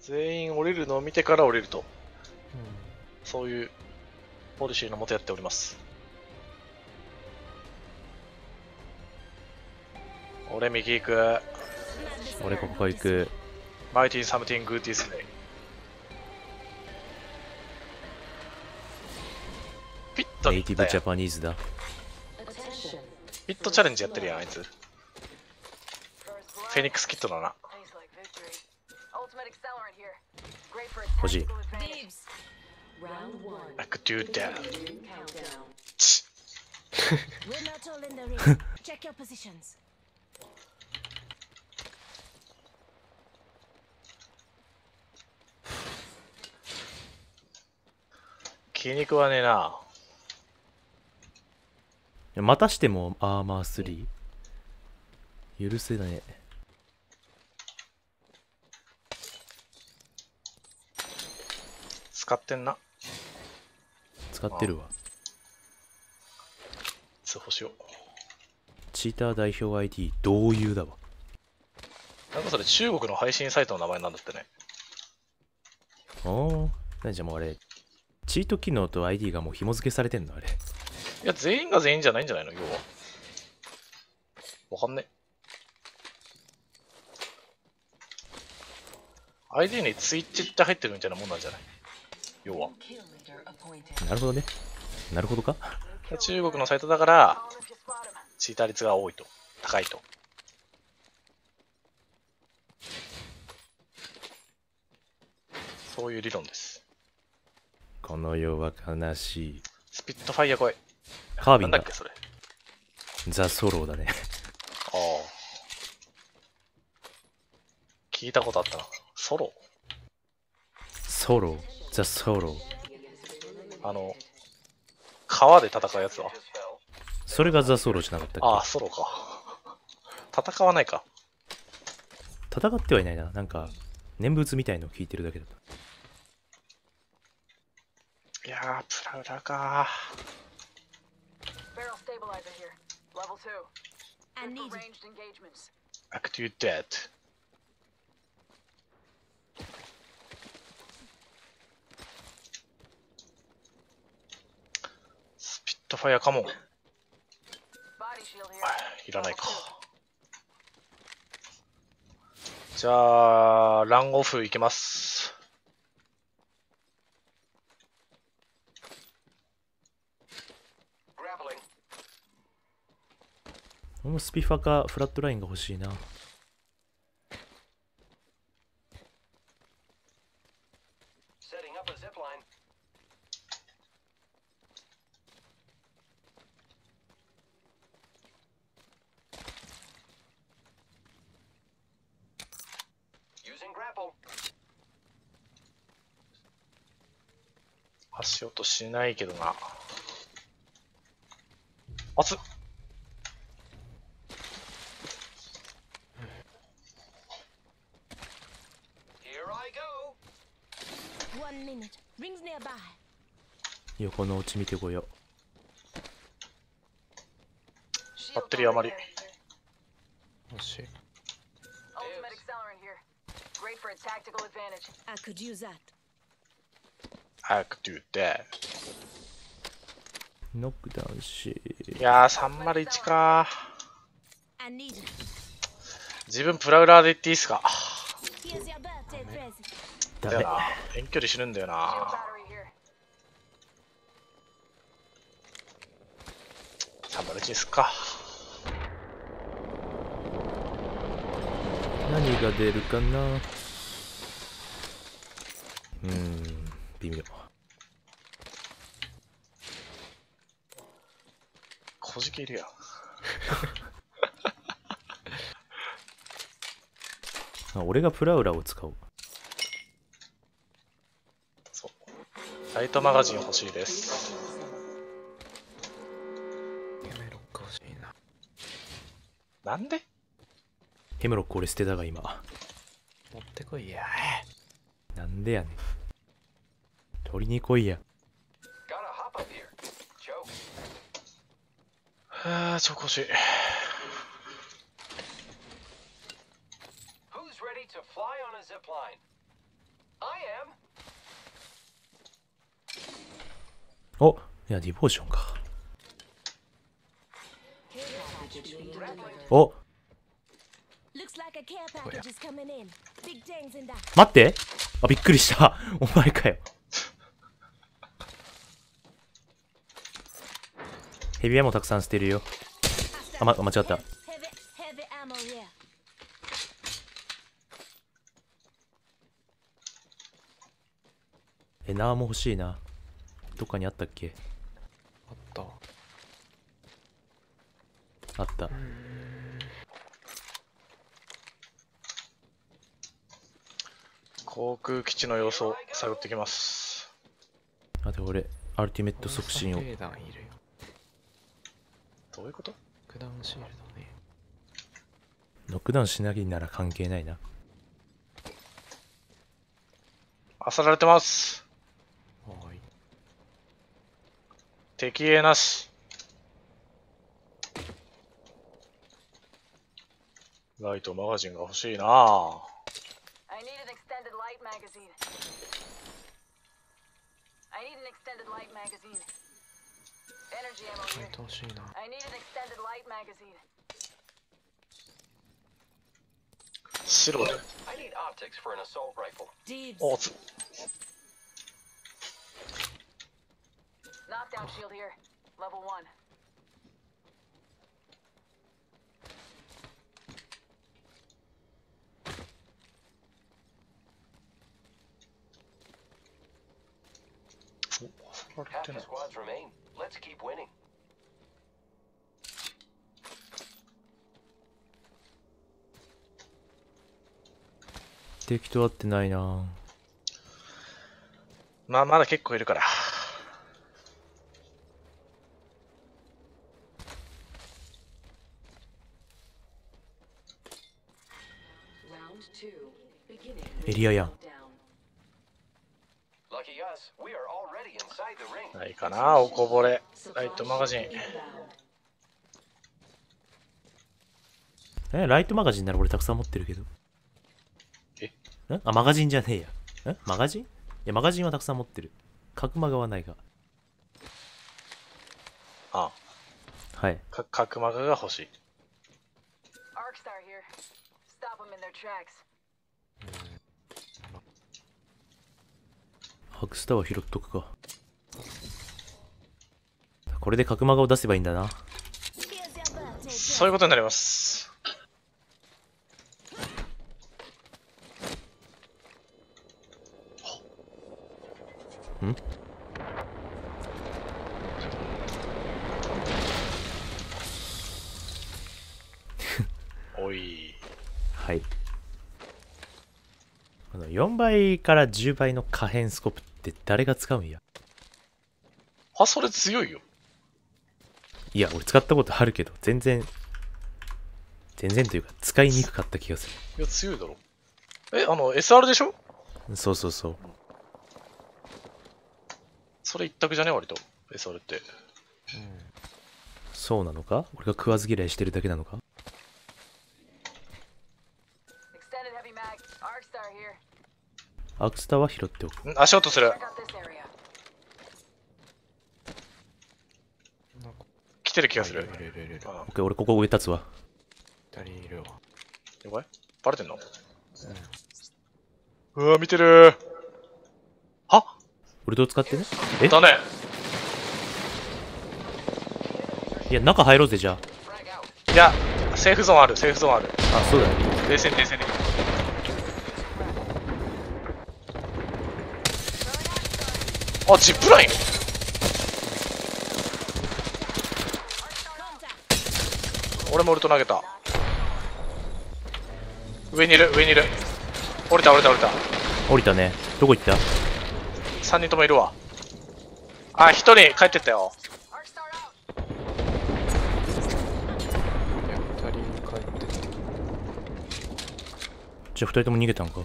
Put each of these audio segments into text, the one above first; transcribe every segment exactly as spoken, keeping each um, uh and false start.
全員降りるのを見てから降りると、 うん、 そういうポリシーのもとやっております。俺右行く。 俺ここ行く。 マイティーサムティングディスネイ。ピットネイティブに行ったやん。 ジャパニーズだ。 ピットチャレンジやってるやんあいつ。フェニックスキットだな。 欲しい。 I could do that. 気に食わねえな。 またしてもアーマースリー許せない。 使ってんな。 使ってるわ。 通報しよう。 チーター代表 アイディー 同友だわ。 なんかそれ中国の配信サイトの名前なんだってね。 おお。何じゃもうあれチート機能と アイディー がもう紐付けされてんのあれ。 いや全員が全員じゃないんじゃないの要は。わかんね。アイディー にツイッチって入ってるみたいなもんなんじゃない要は。 なるほどね。なるほどか。 中国のサイトだからチーター率が多いと、高いと。そういう理論です。 この世は悲しい。 スピットファイア来い。 カービンだ。 なんだっけそれ。 ザ・ソローだね。 ああ。聞いたことあったな。ソロソロー。ザ・ソロー。 あの、川で戦うやつは。 それがザ・ソローじゃなかったっけ。 ああ、ソロか。戦わないか。 戦ってはいないな。なんか念仏みたいのを聞いてるだけだった。 いやー、プラウラかー。アクティブデッド。スピットファイアかも。いらないか。じゃあ、ランオフいけます。 このスピファかフラットラインが欲しいな。 足音しないけどな。熱っ。 横の落ち見てこよう。 バッテリー余り。よし。I could do that. ノックダウンし。 いやー、さんまるいちかー。自分プラウラーで言っていいっすか。 ダメ。 だよな。遠距離死ぬんだよな。さんまるいちですか。 何が出るかな。うーん、微妙。 小じきいるやん。 あ、俺がプラウラを使おう。 そう。ライトマガジン欲しいです。 やめろか欲しいな。 なんでヘムロック俺捨てたが今。 持ってこいや。 なんでやねん。取りに来いや。 はぁ、超欲しい。 お、いやディボーションか。お、待って、あ、びっくりしたお前かよ。ヘビアもたくさん捨てるよ。あ、ま、間違った。え、ナーも欲しいな。どっかにあったっけ？ あった。 あった。 航空基地の様子を探ってきます。 あと俺、アルティメット促進を。 兵団いるよ。 どういうこと？ ノックダウンシールドね。 ノックダウンしなきゃなら関係ないな。 漁られてます。 はい。 敵影なし。ライトマガジンが欲しいなぁ。 ライト欲しいな。 白で。おつ。 敵と合ってないな。 まあまだ結構いるから。 エリアやん。 ないかな、おこぼれ。ライトマガジン。 え、ライトマガジンなら俺たくさん持ってるけど。 え？ ん？あ、マガジンじゃねえや。ん？マガジン？いや、マガジンはたくさん持ってる。角マガはないが。 ああ。はい。 か角マガが欲しい。 アークスターは拾っとくか。これで角マガを出せばいいんだな。 そういうことになります。 ん？ おい。 はい。このよんばいからじゅうばいの可変スコープって誰が使うんや？ あ、それ強いよ。 いや、俺使ったことあるけど、全然、全然というか、使いにくかった気がする。 いや、強いだろ。え、あの、エスアール でしょ？ そうそうそう。 それ一択じゃね割と、エスアール って。うん。 そうなのか？俺が食わず嫌いしてるだけなのか？アークスターは拾っておく。 ん？足音する。来てる気がする。 いるいるいるいる。 オッケー、俺ここ上立つわ。 二人いるわ。 やばい？バレてんの？うん。うわ、見てるー。は？ ウルトを使ってね。え？ だね。 いや、中入ろうぜ、じゃあ。いや、セーフゾーンある、セーフゾーンある。 あ、そうだね。 冷静に冷静に。あ、ジップライン。俺もウルト投げた。上にいる、上にいる。降りた降りた降りた。 降りたね。どこ行った？ さんにんともいるわ。あ、ひとり帰ってったよ。 いや、二人帰ってた。 じゃあふたりとも逃げたんか。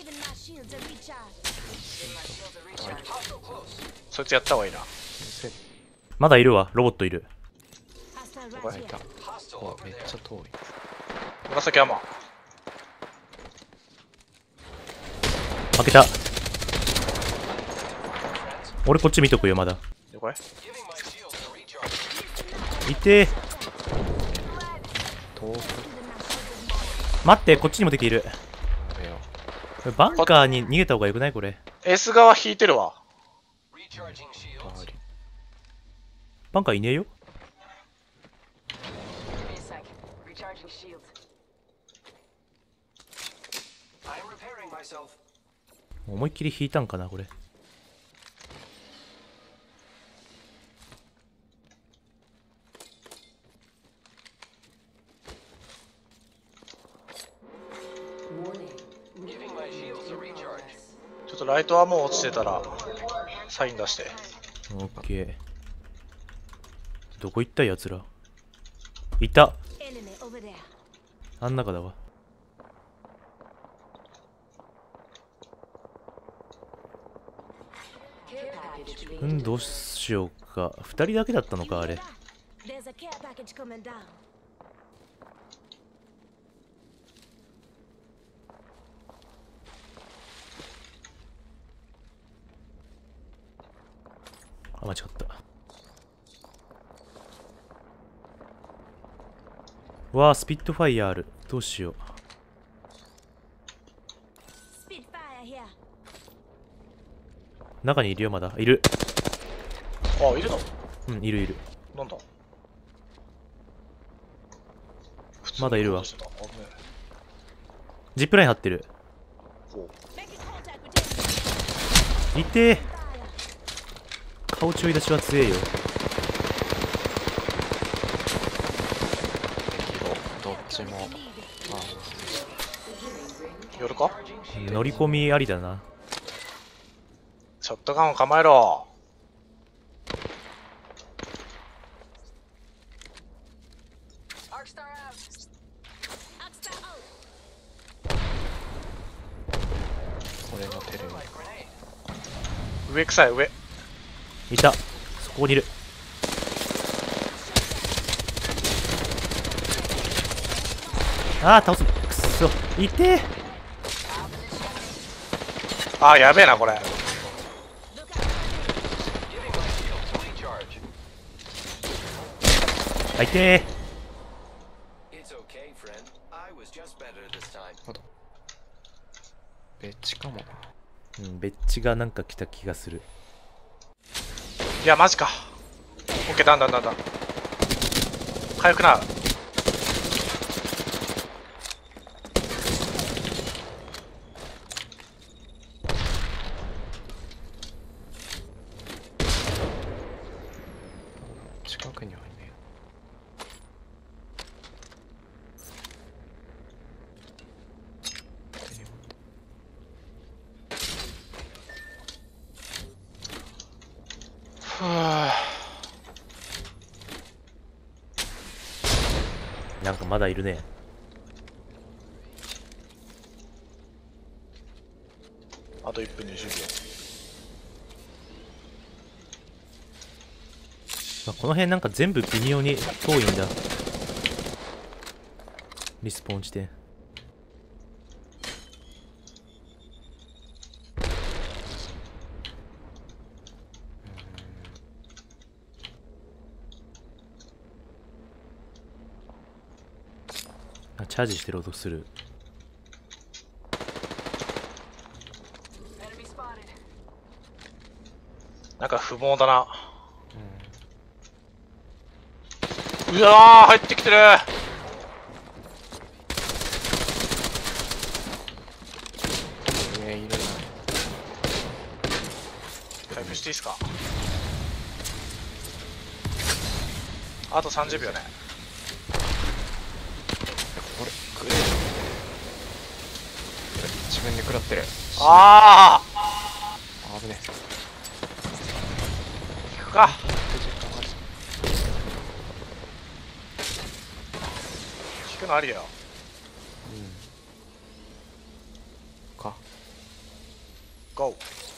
そいつやった方がいいな。 まだいるわ、ロボットいる。 どこにいた？うわ、めっちゃ遠い。 紫アマー。 負けた。 俺こっち見とくよ、まだ。 了解。 いてー。 遠く待って、こっちにも敵いる。 だよ。 これバンカーに逃げた方がよくない？これ。 S 側引いてるわ。 周りバンカーいねえよ。思いっきり引いたんかな、これ。 ちょっとライトアーモー落ちてたらサイン出して。 オッケー。どこ行ったやつら。いた。あん中だわ。うん、どうしようか。二人だけだったのか、あれ。あ、間違った。わあ、スピットファイヤーある。どうしよう。中にいるよ、まだ。いる。 あ、いるの？ うん、いるいる。 なんだ？ まだいるわ。 普通に落としてた。あぶねジップライン張ってる。 え。おう。 いてー。顔ちょい出しは強えよ。 どっちも。 寄るか？ 乗り込みありだな。 ショットガンを構えろ。 俺のテレビ。 上臭い上。 いた。そこにいる。ああ、倒す。くそ。いてー。 あー、やべえなこれ。 あ、いてー。 まだベッチかもな。 うん、ベッチがなんか来た気がする。 いやマジか。オッケー、だんだんだんだん回復な。 近くにはいねえ。 ふぅ。 なんかまだいるね。 あといっぷんにじゅうびょまあ、この辺なんか全部微妙に遠いんだ。リスポーン地点。あ、チャージしてる音する。 なんか不毛だな。うわー、入ってきてる。 上いるな。 回復していいっすか？あとさんじゅうびょうね。 これグレー自分で食らってる。 ああ危ねえ。 引くか。引くのありだよ。 うんか。 ゴー。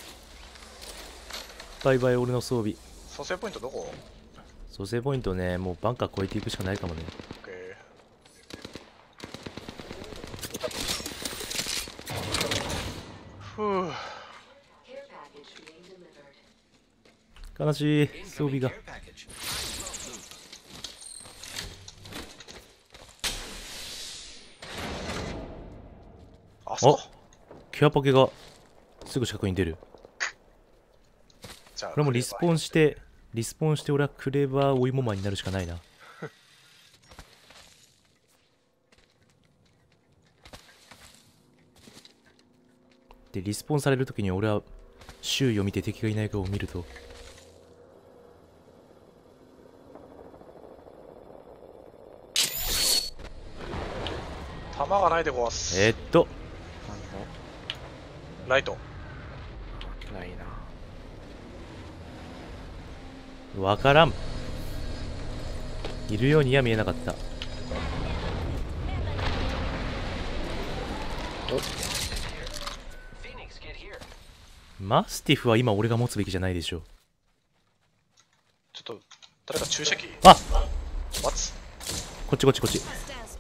バイバイ俺の装備。 蘇生ポイントどこ？ 蘇生ポイントね、もうバンカー越えていくしかないかもね。 オッケー。ふぅ。 悲しい装備が。 あそこ。 ケアポケがすぐ近くに出る。 じゃあこれもリスポーンしてリスポーンして俺はクレバー追いモマになるしかないな。でリスポーンされるときに俺は周囲を見て敵がいないかを見ると、 弾がないでごわす。 えー、っとライトないな。 わからん。いるようには見えなかった。マスティフは今俺が持つべきじゃないでしょう。 ちょっと誰か注射器。 あ、 待つ。 こっちこっちこっち。 じ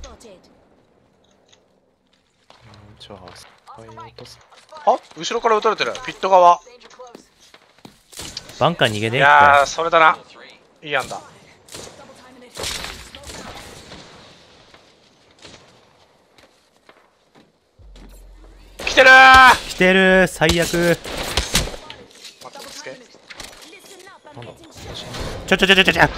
ゃあスパイ落とす。 あ、後ろから撃たれてる。ピット側。 バンカー逃げねえいやー、それだな。いいやんだ。来てるー。 来てるー、最悪。 待って、落ち着け。 なんだ。 ちょちょちょちょちょちょ。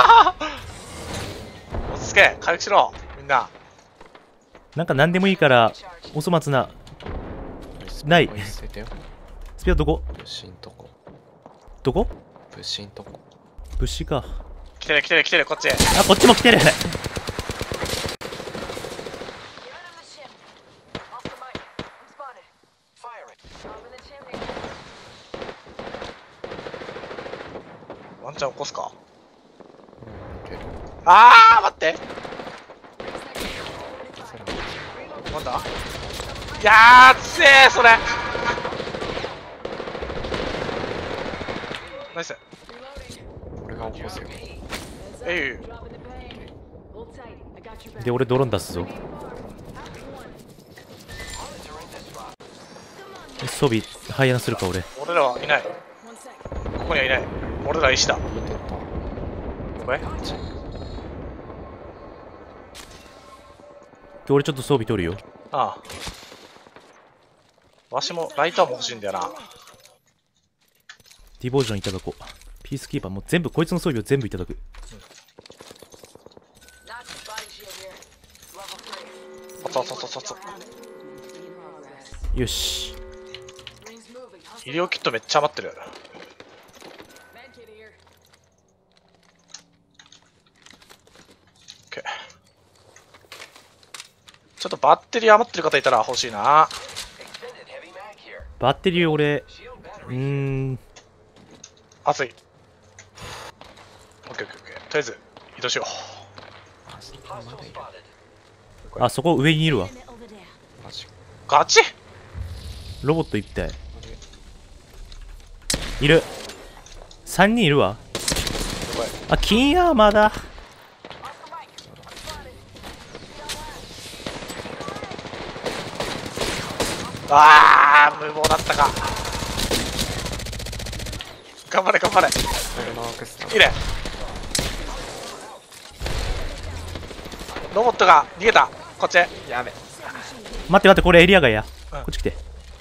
落ち着け。回復しろ。みんな。 なんか何でもいいからお粗末な。ないスペアスペアどこ物資んとこ。 どこ物資んとこ。 物資か。 来てる来てる来てる、こっち。 あ、こっちも来てる。 ワンチャン起こすか。 うん、いける。 あー、待って。 さらなんだ。いやー、つえー、それ。ナイス。 俺が起こすよ。 えい。 で俺ドローン出すぞ。装備ハイアンするか俺。 俺らはいない。ここにはいない。俺ら石だ。 見てた。 これ俺ちょっと装備取るよ。 ああ。わしもライターも欲しいんだよな。 ディボージョンいただこう。ピースキーパーもう全部こいつの装備を全部いただく。 熱々熱々熱々。 よし。 医療キットめっちゃ余ってる。オッケー。ちょっとバッテリー余ってる方いたら欲しいな。 バッテリー俺うーん熱い。オッケーオッケーオッケー。とりあえず移動しよあ、そこまでいる。 あ、そこ上にいるわ。 マジか。 う。ガチ。 ロボット一体あれいる。さんにんいるわ。あ、金アーマーだ。 あー、無謀だったか。頑張れ頑張れ。 俺のアークスター。 いいね。ロボットが逃げた。こっち。やべ。 待って待って、これエリア外や、 うん、 こっち来て。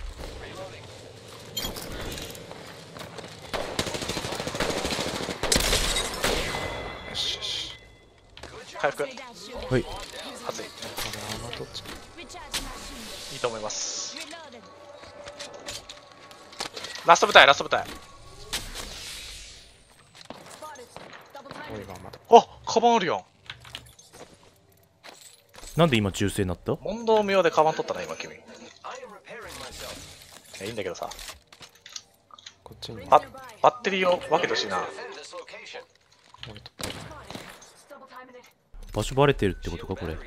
よしよし。 回復。 はい。 熱い。 これアーマー取っちゃいいと思います。ラスト部隊ラスト部隊。 う。俺がまだ。 あ、カバンあるやん。 なんで今銃声になった？ 問答無用でカバン取ったな今君。いや、いいんだけどさ。 こっちに。 ババッテリーを分けてほしいな。 俺取ったな。 場所バレてるってことかこれ。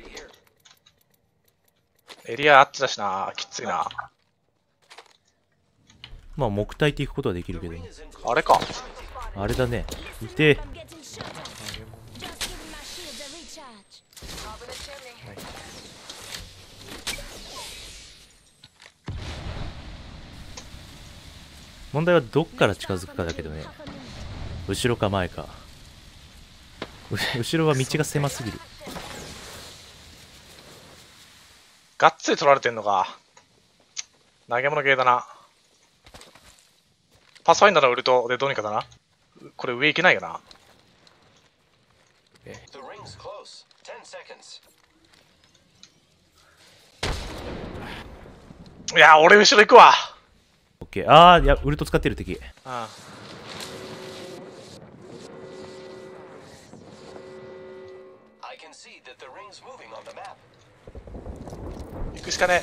エリアあっちだしな。きついな。 まあ木体っていくことはできるけどね。 あれか。 あれだね。いて。問題はどっから近づくかだけどね。 後ろか前か。う後ろは道が狭すぎる。 がっつり取られてんのか。投げ物系だな。パスファインダーのウルトでどうにかだな。これ上行けないよな。いや、俺後ろ行くわ。 オッケー。ああ、いや、ウルト使ってる敵。 ああ。行くしかね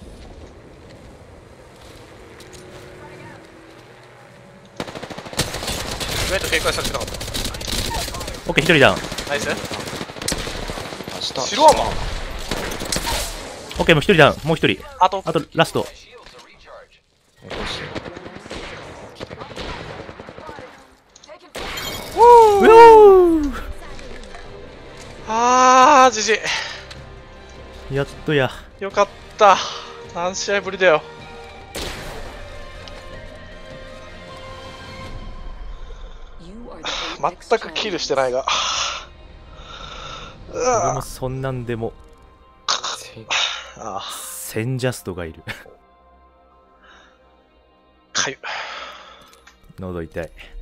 え。意外と警戒されてなかった。 オッケー、一人ダウン。 ナイス。 下白アーマー。 オッケー、もう一人ダウン。もう一人。 あとあと、ラスト。 落としてうおーあー、じじい。 やっとや。 よかった。何試合ぶりだよ。全くキルしてないが。 俺もそんなんでも、 ああ、 センジャストがいる。 かゆ。 喉痛い。